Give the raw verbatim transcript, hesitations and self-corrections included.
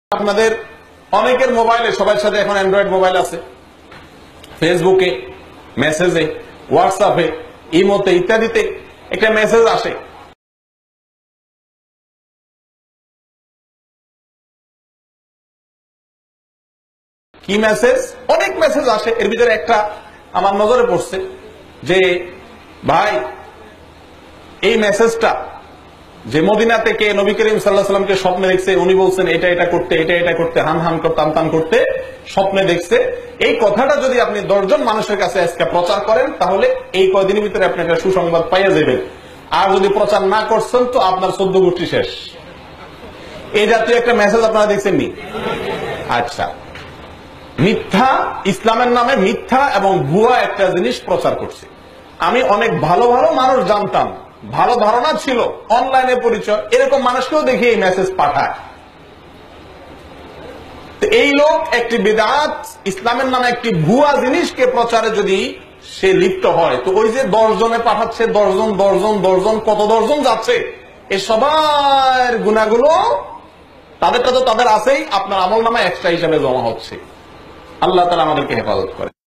আপনাদের অনেকের মোবাইলে, সবার সাথে এখন অ্যান্ড্রয়েড মোবাইল আছে, ফেসবুকে, মেসেজে, হোয়াটসঅ্যাপে, ইমোতে ইত্যাদিতে একটা মেসেজ আসে, কি মেসেজ? অনেক মেসেজ আসে, এর ভিতরে একটা আমার নজরে পড়ছে যে ভাই এই মেসেজটা যে মদিনা থেকে নবী করিম সাল্লাল্লাহু আলাইহি সাল্লামকে স্বপ্নে দেখছে, উনি বলছেন এটা এটা করতে, এটা এটা করতে, হান হান করতে, তান তান করতে স্বপ্নে দেখছে, এই কথাটা যদি আপনি দশজন মানুষের কাছে আজকে প্রচার করেন তাহলে এই কয়দিনের ভিতরে আপনি একটা সুসংবাদ পাইয়া যাবেন। আর যদি প্রচার না করছেন তো আপনার চোদ্দ গোষ্ঠী শেষ। এই জাতীয় একটা মেসেজ আপনারা দেখছেন নি? আচ্ছা, মিথ্যা, ইসলামের নামে মিথ্যা এবং ভুয়া একটা জিনিস প্রচার করছে। আমি অনেক ভালো ভালো মানুষ জানতাম, ভালো ধারণা ছিল, অনলাইনে পরিচয়, এরকম মানুষকেও দেখি এই মেসেজ পাঠায়। এই লোক একটি বিদআত, ইসলামের নামে একটি ভুয়া জিনিসকে প্রচারে যদি সে লিপ্ত হয়, তো ওই যে দশ জনে পাঠাচ্ছে, দশজন দশজন দশজন কত দশজন যাচ্ছে, এই সবার গুণাগুলো তাদেরটা তো তাদের আছেই, আপনার আমল নামা এক্সট্রা হিসাবে জমা হচ্ছে। আল্লাহ তাআলা আমাদেরকে হেফাজত করে।